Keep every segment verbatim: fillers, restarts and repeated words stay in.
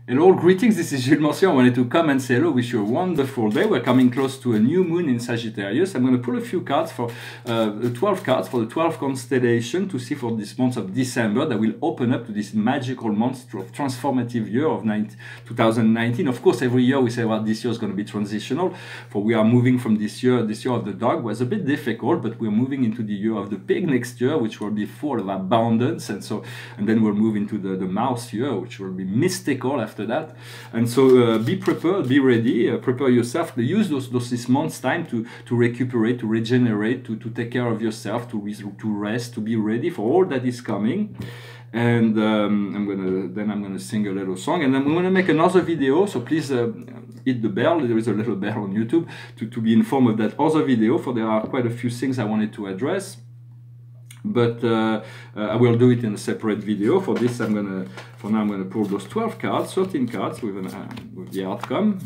Hello, greetings, this is Gilles Morcier. I wanted to come and say hello, wish you a wonderful day. We're coming close to a new moon in Sagittarius. I'm going to pull a few cards for uh, twelve cards for the twelve constellation to see for this month of December that will open up to this magical month of transformative year of two thousand nineteen. Of course, every year we say, well, this year is going to be transitional, for we are moving from this year, this year of the dog was a bit difficult, but we're moving into the year of the pig next year, which will be full of abundance, and so, and then we'll move into the, the mouse year, which will be mystical after that. And so uh, be prepared, be ready, uh, prepare yourself, use those, those this month's time to, to recuperate, to regenerate, to, to take care of yourself, to, to rest, to be ready for all that is coming. And um, I'm gonna then I'm gonna sing a little song, and I'm gonna make another video, so please uh, hit the bell. There is a little bell on YouTube to, to be informed of that other video, for there are quite a few things I wanted to address. But uh, uh, I will do it in a separate video. For this, I'm gonna, for now, I'm gonna pull those twelve cards, thirteen cards with, an, uh, with the outcome.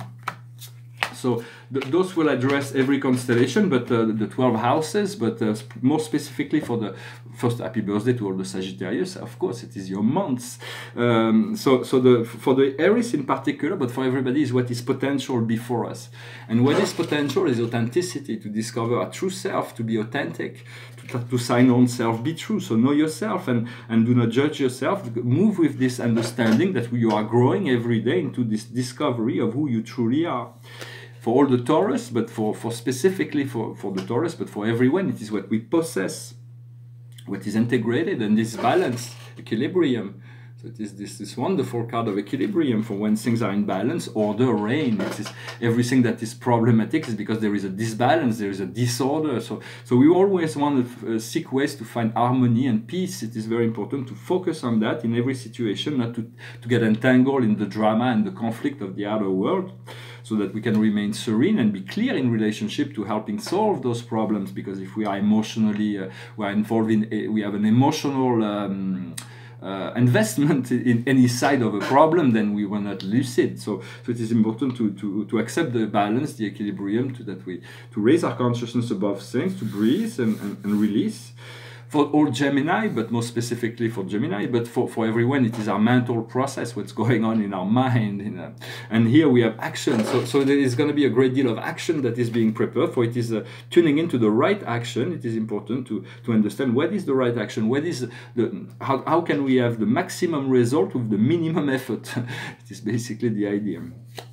So th those will address every constellation, but uh, the twelve houses, but uh, sp more specifically for the first, happy birthday to all the Sagittarius. Of course, it is your months. Um, so so the, for the Aries in particular, but for everybody, is what is potential before us. And what is potential is authenticity, to discover a true self, to be authentic, to, to sign on self, be true. So know yourself and, and do not judge yourself. Move with this understanding that you are growing every day into this discovery of who you truly are. For all the Taurus, but for, for specifically for, for the Taurus, but for everyone, it is what we possess, what is integrated, and this balance, equilibrium. So it is this, this wonderful card of equilibrium for when things are in balance, order, reign. It is everything that is problematic is because there is a disbalance, there is a disorder. So, so we always want to uh, seek ways to find harmony and peace. It is very important to focus on that in every situation, not to, to get entangled in the drama and the conflict of the outer world, so that we can remain serene and be clear in relationship to helping solve those problems. Because if we are emotionally, uh, we are involved in, a, we have an emotional um, uh, investment in any side of a problem, then we were not lucid. So, so it is important to, to, to accept the balance, the equilibrium, to that we, to raise our consciousness above things, to breathe and, and, and release. For all Gemini, but more specifically for Gemini, but for, for everyone, it is our mental process, what's going on in our mind. In a, and here we have action. So, so there is going to be a great deal of action that is being prepared for. It is uh, tuning into the right action. It is important to, to understand what is the right action, what is the, how, how can we have the maximum result with the minimum effort. It is basically the idea.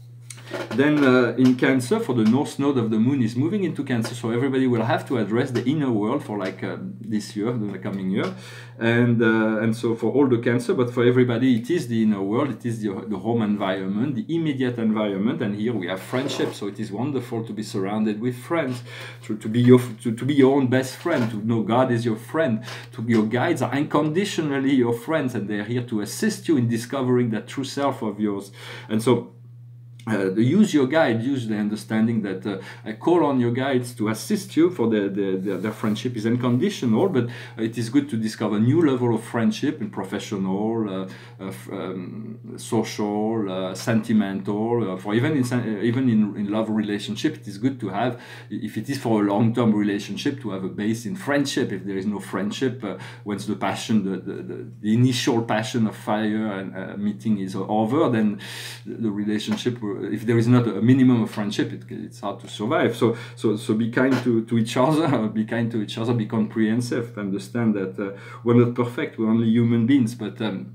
Then uh, in Cancer, for the North Node of the Moon is moving into Cancer, so everybody will have to address the inner world for like uh, this year, the coming year, and uh, and so for all the Cancer, but for everybody it is the inner world, it is the, the home environment, the immediate environment, and here we have friendship. So it is wonderful to be surrounded with friends, to, to be your to, to be your own best friend, to know God is your friend, to your guides are unconditionally your friends, and they are here to assist you in discovering that true self of yours. And so Uh, use your guide, use the understanding that uh, I call on your guides to assist you, for the, the, the, their friendship is unconditional, but it is good to discover a new level of friendship in professional, uh, uh, um, social, uh, sentimental, uh, for even in, uh, even in, in love relationship, it is good to have, if it is for a long-term relationship, to have a base in friendship. If there is no friendship, uh, once the passion, the, the, the, the initial passion of fire and uh, meeting is over, then the relationship will, if there is not a minimum of friendship, it, it's hard to survive. So, so, so be kind to, to each other, be kind to each other, be comprehensive, understand that uh, we're not perfect, we're only human beings, but um,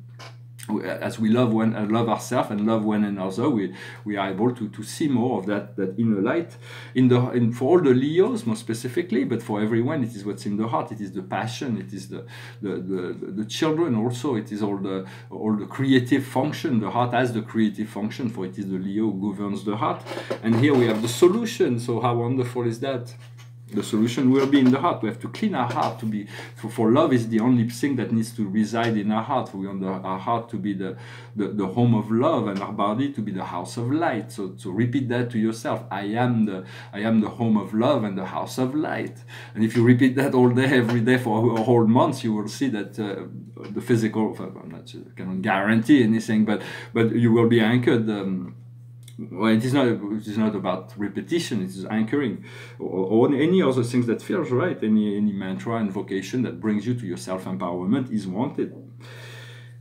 as we love one, uh, love ourselves and love one another, we we are able to to see more of that that inner light in the in for all the Leos more specifically, but for everyone it is what's in the heart. It is the passion. It is the the the, the children also. It is all the all the creative function. The heart has the creative function, for it is the Leo who governs the heart. And here we have the solution. So how wonderful is that? The solution will be in the heart. We have to clean our heart to be, for, for love is the only thing that needs to reside in our heart. We want the, our heart to be the, the, the home of love, and our body to be the house of light. So, so repeat that to yourself. I am the, I am the home of love and the house of light. And if you repeat that all day, every day for a whole month, you will see that uh, the physical, I'm not, I cannot guarantee anything, but, but you will be anchored. Um, Well, it is not. It is not about repetition. It is anchoring, or, or any other things that feels right. Any any mantra, invocation that brings you to your self empowerment is wanted.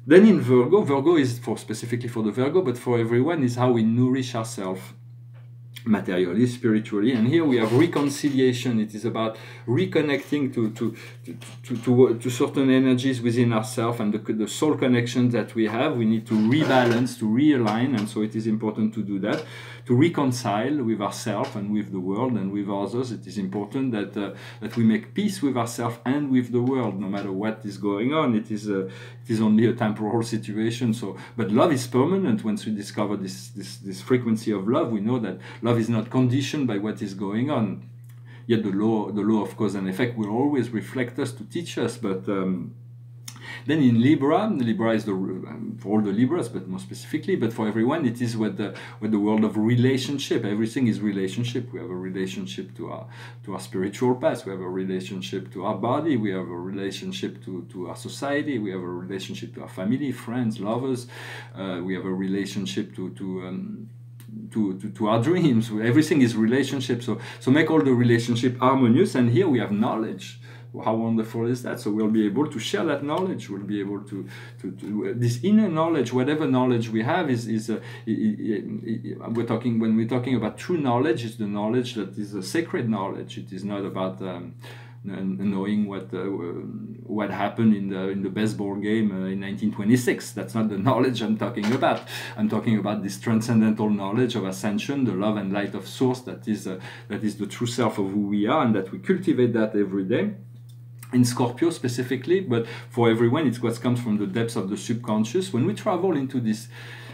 Then in Virgo, Virgo is for specifically for the Virgo, but for everyone is how we nourish ourselves materially, spiritually. And here we have reconciliation. It is about reconnecting to to to to, to, to certain energies within ourselves and the, the soul connections that we have. We need to rebalance, to realign, and so it is important to do that, to reconcile with ourselves and with the world and with others. It is important that uh, that we make peace with ourselves and with the world, no matter what is going on. It is uh, it is only a temporal situation. So, but love is permanent. Once we discover this this this frequency of love, we know that love is not conditioned by what is going on. Yet the law the law of cause and effect will always reflect us to teach us. But um, then in Libra, Libra is the um, for all the Libras, but more specifically, but for everyone, it is what the what the world of relationship. Everything is relationship. We have a relationship to our to our spiritual past. We have a relationship to our body. We have a relationship to to our society. We have a relationship to our family, friends, lovers. Uh, we have a relationship to to um, To, to, to our dreams. Everything is relationship. So so make all the relationship harmonious. And here we have knowledge. How wonderful is that? So we'll be able to share that knowledge. We'll be able to to, to uh, this inner knowledge, whatever knowledge we have, is is uh, it, it, it, we're talking when we're talking about true knowledge. It's the knowledge that is a sacred knowledge. It is not about um, knowing what uh, what happened in the in the baseball game uh, in nineteen twenty-six. That's not the knowledge I'm talking about. I'm talking about this transcendental knowledge of ascension, the love and light of source that is uh, that is the true self of who we are, and that we cultivate that every day. In Scorpio specifically, but for everyone, it's what comes from the depths of the subconscious. When we travel into this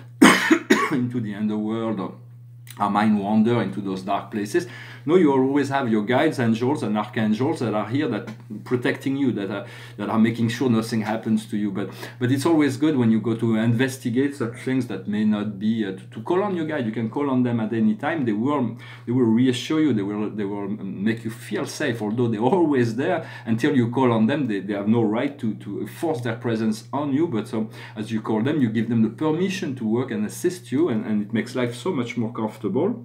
into the underworld, or our mind wander into those dark places, no, you always have your guides, angels and archangels that are here, that protecting you, that are that are making sure nothing happens to you. But but it's always good when you go to investigate such things that may not be uh, to, to call on your guide. You can call on them at any time. They will they will reassure you. They will they will make you feel safe. Although they're always there until you call on them, they, they have no right to to force their presence on you. But so as you call them, you give them the permission to work and assist you, and, and it makes life so much more comfortable.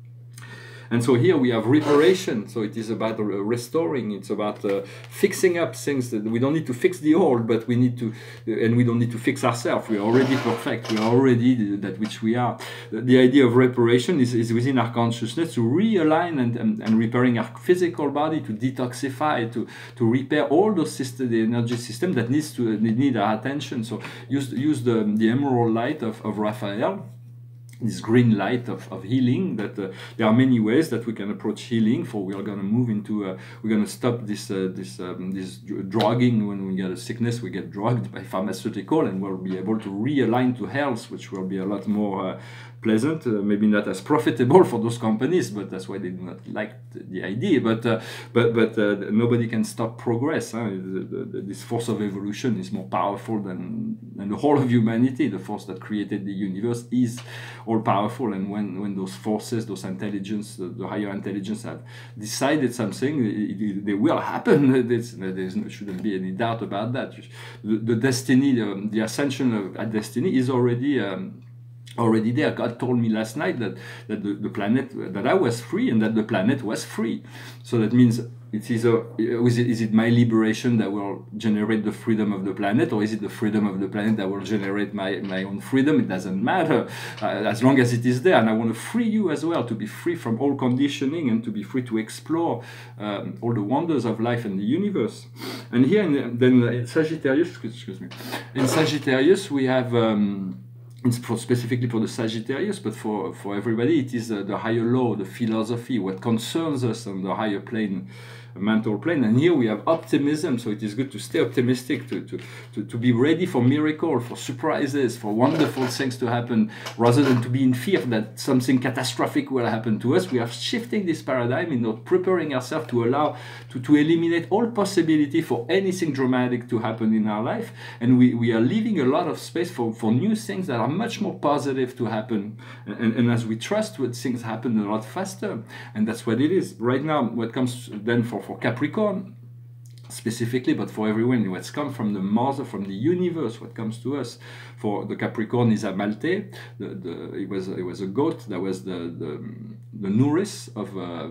And so here we have reparation. So it is about uh, restoring. It's about uh, fixing up things that we don't need to fix the old, but we need to, uh, and we don't need to fix ourselves. We are already perfect. We are already that which we are. The, the idea of reparation is, is within our consciousness, to realign and, and, and repairing our physical body, to detoxify, to, to repair all those systems, the energy system that needs to need our attention. So use, use the, the emerald light of, of Raphael, this green light of, of healing. That uh, there are many ways that we can approach healing. For we are going to move into uh, we're going to stop this uh, this um, this drugging. When we get a sickness, we get drugged by pharmaceutical, and we'll be able to realign to health, which will be a lot more uh, pleasant, uh, maybe not as profitable for those companies, but that's why they do not like the idea. But uh, but but uh, nobody can stop progress. Huh? The, the, the, this force of evolution is more powerful than, than the whole of humanity. The force that created the universe is all powerful, and when when those forces, those intelligence, the, the higher intelligence have decided something, it, it, they will happen. There's, there's no, shouldn't be any doubt about that. The, the destiny, the, the ascension of a destiny is already. Um, already there. God told me last night that, that the, the planet, that I was free and that the planet was free. So that means it is, a, is, it, is it my liberation that will generate the freedom of the planet, or is it the freedom of the planet that will generate my, my own freedom? It doesn't matter, uh, as long as it is there. And I want to free you as well, to be free from all conditioning and to be free to explore um, all the wonders of life and the universe. And here, in, then in Sagittarius, excuse me, in Sagittarius we have um, it's for specifically for the Sagittarius, but for, for everybody, it is uh, the higher law, the philosophy, what concerns us on the higher plane, mental plane. And here we have optimism, so it is good to stay optimistic, to, to, to, to be ready for miracles, for surprises, for wonderful things to happen, rather than to be in fear that something catastrophic will happen to us. We are shifting this paradigm in not preparing ourselves to allow, to, to eliminate all possibility for anything dramatic to happen in our life. And we, we are leaving a lot of space for, for new things that are much more positive to happen. And, and as we trust, what things happen a lot faster. And that's what it is. Right now, what comes then for for Capricorn specifically, but for everyone, what's come from the mother, from the universe, what comes to us. For the Capricorn is Amalthée. The, the, it was it was a goat that was the the, the nurse of um,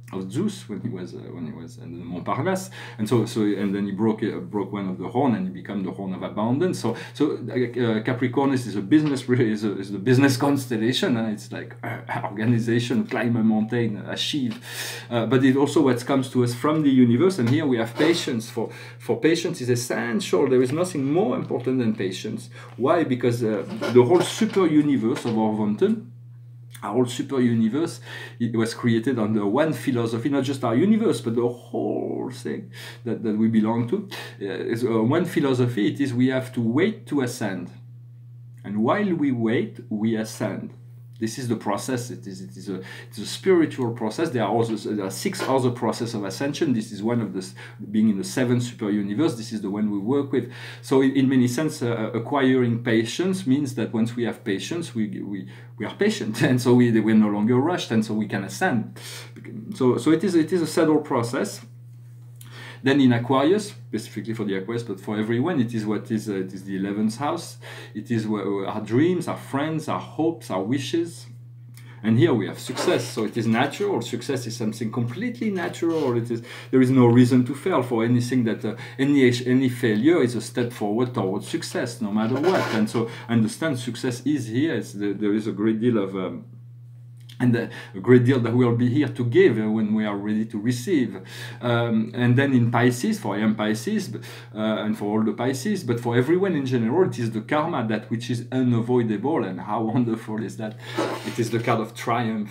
of Zeus when he was uh, when he was in Montparnasse, and so so and then he broke uh, broke one of the horn and he became the horn of abundance. So so uh, Capricornus is a business is a, is the business constellation, and it's like uh, organization, climb a mountain, achieve. Uh, but it also what comes to us from the universe, and here we have patience. For for patience is essential. There is nothing more important than patience. Why? Because uh, the whole super universe of our Vonten, our whole super universe, it was created under one philosophy, not just our universe, but the whole thing that, that we belong to. Uh, is, uh, one philosophy, it is we have to wait to ascend. And while we wait, we ascend. This is the process. It is, it is a, it's a spiritual process. There are also there are six other processes of ascension. This is one of the, being in the seventh super universe. This is the one we work with. So in, in many sense, uh, acquiring patience means that once we have patience, we we, we are patient, and so we we're no longer rushed, and so we can ascend. So so it is it is a subtle process. Then in Aquarius, specifically for the Aquarius, but for everyone, it is what is uh, it is the eleventh house. It is our dreams, our friends, our hopes, our wishes. And here we have success. So it is natural. Success is something completely natural. It is there is no reason to fail for anything. That uh, any any failure is a step forward towards success, no matter what. And so understand success is here. It's the, there is a great deal of um, and a great deal that will be here to give when we are ready to receive. Um, and then in Pisces, for I am Pisces, uh, and for all the Pisces, but for everyone in general, it is the karma, that which is unavoidable. And how wonderful is that? It is the card of triumph.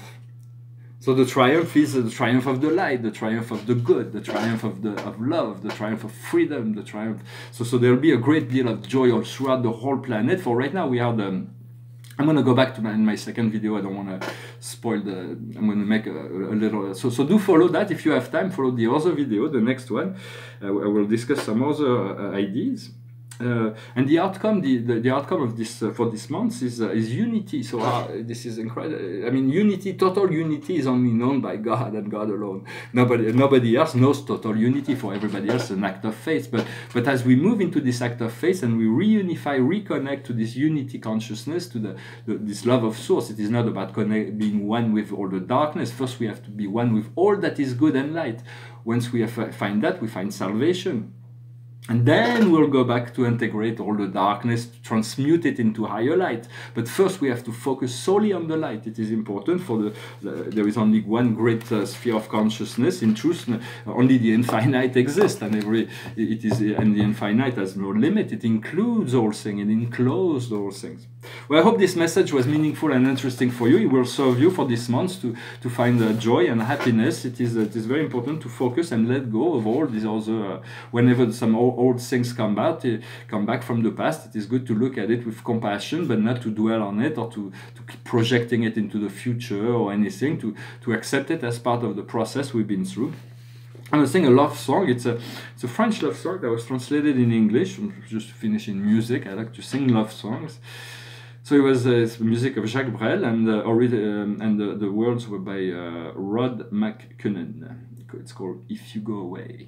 So the triumph is the triumph of the light, the triumph of the good, the triumph of the of love, the triumph of freedom, the triumph. So, so there will be a great deal of joy all throughout the whole planet. For right now, we are the I'm going to go back to my, in my second video. I don't want to spoil the, I'm going to make a, a little, so, so do follow that. If you have time, follow the other video, the next one. Uh, I will discuss some other uh, ideas. Uh, and the outcome, the, the, the outcome of this uh, for this month is uh, is unity. So uh, this is incredible. I mean, unity, total unity, is only known by God and God alone. Nobody, nobody else knows total unity. For everybody else, an act of faith. But but as we move into this act of faith and we reunify, reconnect to this unity consciousness, to the, the this love of source, it is not about connect, being one with all the darkness. First, we have to be one with all that is good and light. Once we have, find that, we find salvation. And then we'll go back to integrate all the darkness, to transmute it into higher light. But first we have to focus solely on the light. It is important for the, the there is only one great uh, sphere of consciousness. In truth, only the infinite exists, and every it is and the infinite has no limit. It includes all things, it encloses all things. Well, I hope this message was meaningful and interesting for you. It will serve you for this month to to find uh, joy and happiness. It is uh, it is very important to focus and let go of all these other uh, whenever some old, old things come out, uh, come back from the past. It is good to look at it with compassion, but not to dwell on it or to to keep projecting it into the future or anything. To to accept it as part of the process we've been through. I'm going to sing a love song. It's a it's a French love song that was translated in English. I'm just finishing music. I like to sing love songs. So it was uh, music of Jacques Brel, and uh, um, and the, the words were by uh, Rod McCunnen. It's called "If You Go Away."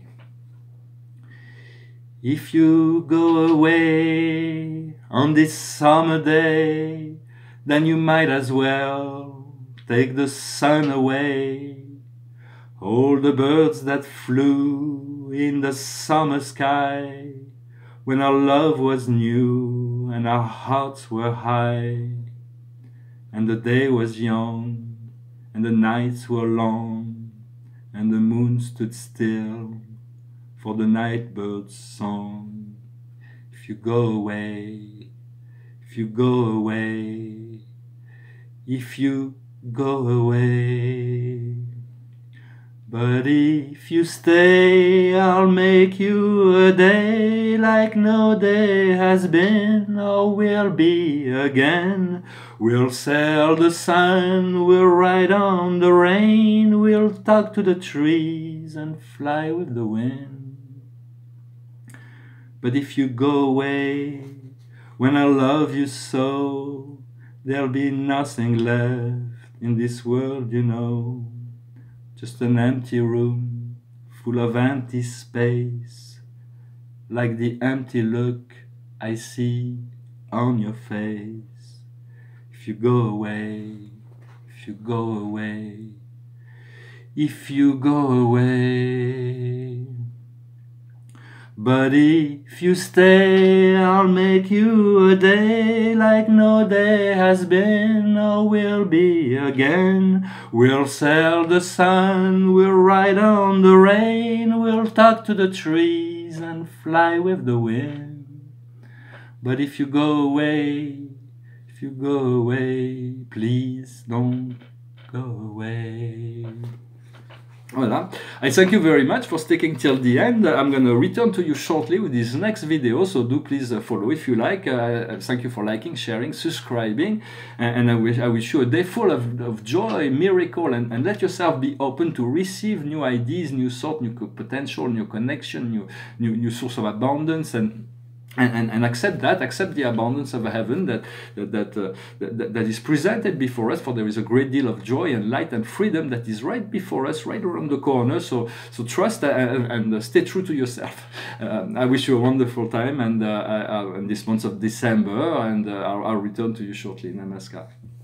If you go away on this summer day, then you might as well take the sun away. All the birds that flew in the summer sky, when our love was new and our hearts were high, and the day was young and the nights were long, and the moon stood still for the night bird's song. If you go away, if you go away, if you go away. But if you stay, I'll make you a day like no day has been or will be again. We'll sail the sun, we'll ride on the rain, we'll talk to the trees and fly with the wind. But if you go away, when I love you so, there'll be nothing left in this world, you know. Just an empty room full of empty space, like the empty look I see on your face. If you go away, if you go away, if you go away. But if you stay, I'll make you a day like no day has been or will be again. We'll sail the sun, we'll ride on the rain, we'll talk to the trees and fly with the wind. But if you go away, if you go away, please don't go away. Voilà. I thank you very much for sticking till the end. I'm going to return to you shortly with this next video, so do please uh, follow if you like. Uh, thank you for liking, sharing, subscribing, and, and I, wish, I wish you a day full of, of joy, miracle, and, and let yourself be open to receive new ideas, new thought, new potential, new connection, new, new, new source of abundance, and And, and, and accept that, accept the abundance of heaven that that that, uh, that that is presented before us, for there is a great deal of joy and light and freedom that is right before us, right around the corner. So so trust and, and stay true to yourself. Um, I wish you a wonderful time and uh, uh, in this month of December, and uh, I'll, I'll return to you shortly. Namaskar.